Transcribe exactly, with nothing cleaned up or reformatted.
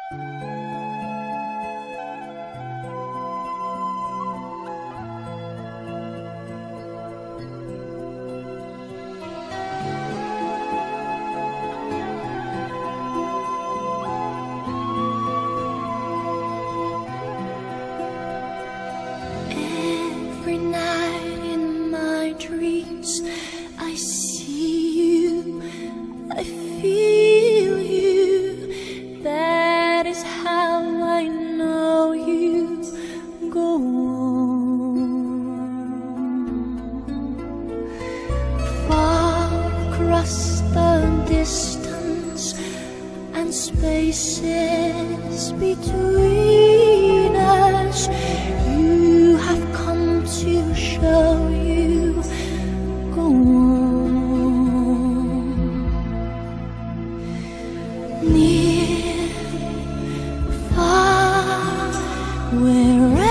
Every night in my dreams I see you, I feel you. That is how I know you. Go on. Far across the distance and spaces between us, you have come to show you. Go on. Near, far, wherever